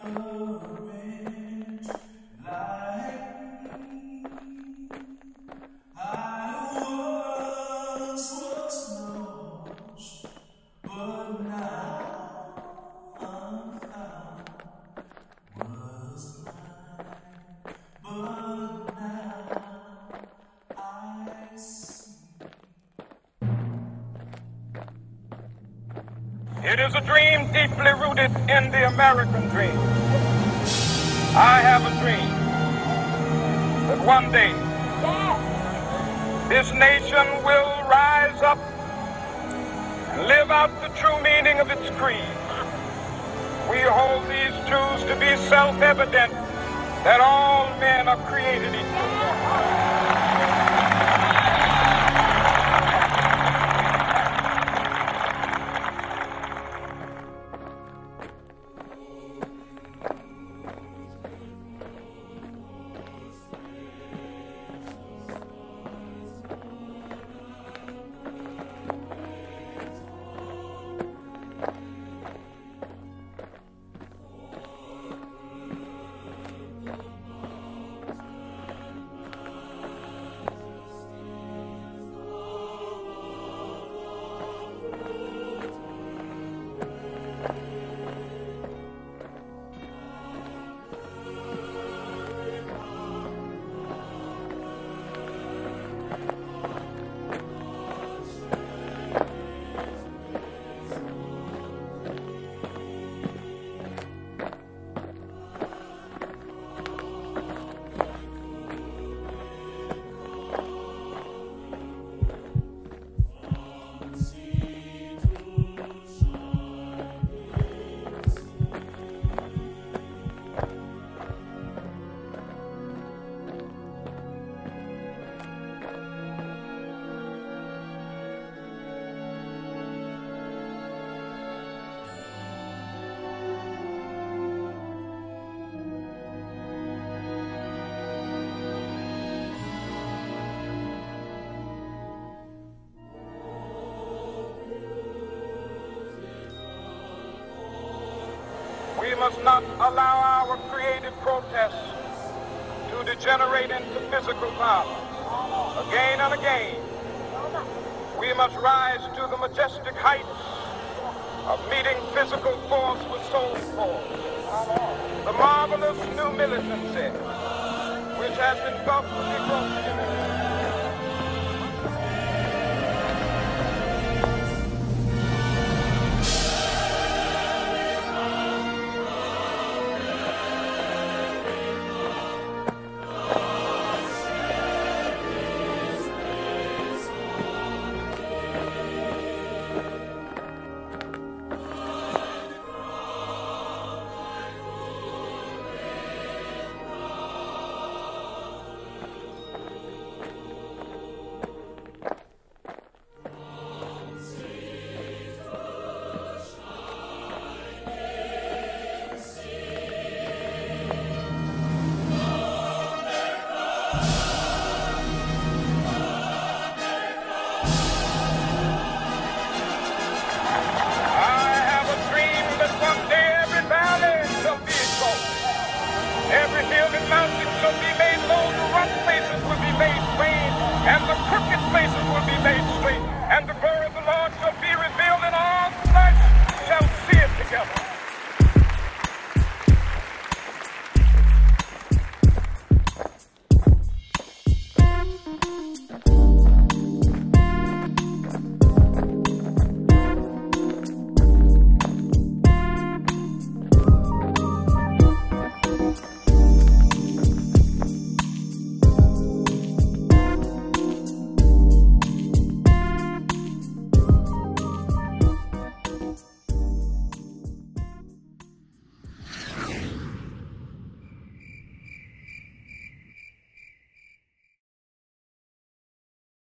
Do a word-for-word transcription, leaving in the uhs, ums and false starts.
It is a dream deeply rooted in the American dream. I have a dream that one day this nation will rise up and live out the true meaning of its creed. We hold these truths to be self-evident, that all men are created equal. We must not allow our creative protests to degenerate into physical violence. Again and again, we must rise to the majestic heights of meeting physical force with soul force. The marvelous new militancy which has engulfed the Negro community